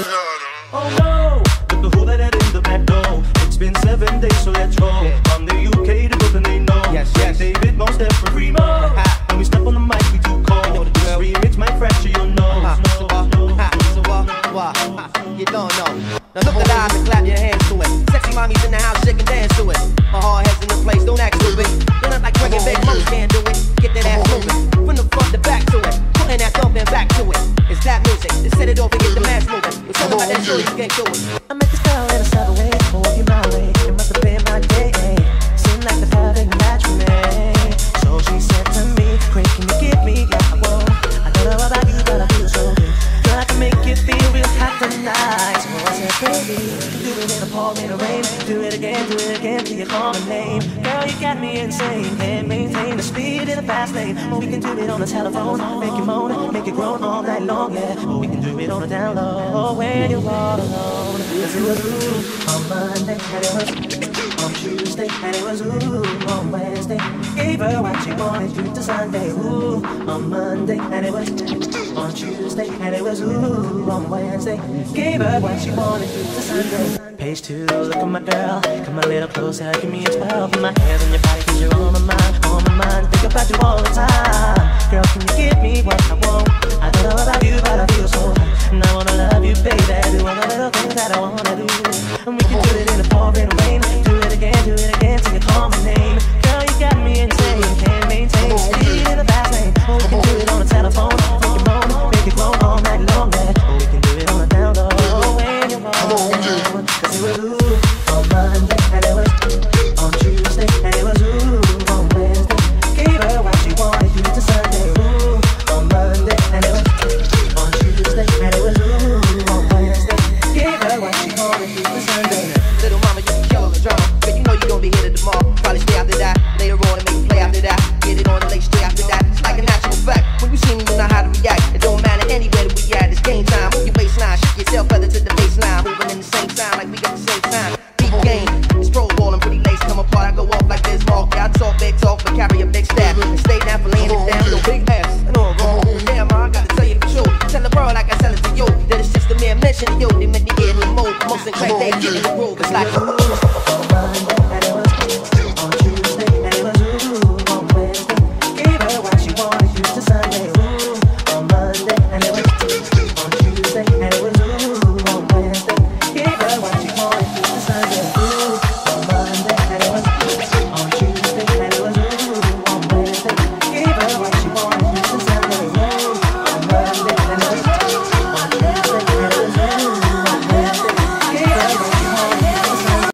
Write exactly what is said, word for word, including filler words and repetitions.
Oh no, look the hole that had in the back door. It's been seven days, so let's go. From the U K to Brooklyn, they know. Yes, yes. David, Most Def, and Primo. When we step on the mic, we too cold. This remix might fracture your nose. Uh, so, uh, uh, so, uh, uh, uh, you don't know. Now look alive and clap your hands to it. Sexy mommies in the house, shake and dance to it. My hard heads in the place, don't act stupid. Don't act like Craig and Big most can't do it. Get that ass moving, from the front to back to it. Putting that thumping back to it. It's that music, to set it off and get the mass moving. We're talking about that shorty, you can't do it. I met this girl in a subway, walking my way. It must have been my day. Seemed like the perfect match for me. So she said to me, Craig, can you give me what I want? I don't know about you, but I feel so good. Girl, I can make it feel real hot tonight. So I said, baby, do it in the pouring rain. Do it again, do it again till you call my name. Girl, you got me insane. Can't maintain the speed in the fast lane. Or we can do it on the telephone. Make it moan, make it groan all night long, yeah. Or we can do it on the down low when you're all alone. Cause it was ooh on Monday, and it was on Tuesday, and it was ooh on Wednesday. Gave her what she wanted, through to Sunday. Ooh on Monday, and it was on Tuesday, and it was ooh on Wednesday. Gave her what she wanted, through to Sunday. Page two, look at my girl, come a little closer, give me a twelve. Put my hands on your body, cause you're on my mind, on my mind. Think about you all the time. Girl, can you give me what I want? I don't know about you, but I feel so hot. And I wanna love you, baby. Do all the little things that I wanna do. And we can do it in the pouring rain. Do it again, do it again till you call my name. Girl, you got me insane. Can't maintain the speed in the fast lane. Or we can do it on the telephone. Make it moan, make it grow all night long, yeah. Or we can do it on the down low when you're on. Cause it was ooh on Monday, and it was on Tuesday, and it was ooh on Wednesday. Gave her what she wanted, through to Sunday. Ooh on Monday, and it was on Tuesday, and it was ooh on Wednesday. Gave her what she wanted, through to Sunday. Little mama, you can kill the drama. But you know you gon' be here tomorrow. Probably stay after that. Later on and make a play after that. Get it on the late straight after that. It's like a natural fact. When you see me, you know how to react. It don't matter anywhere that we at. It's game time. Move your waistline, shake yourself, feather to the baseline. Moving in the same time like we got the same time.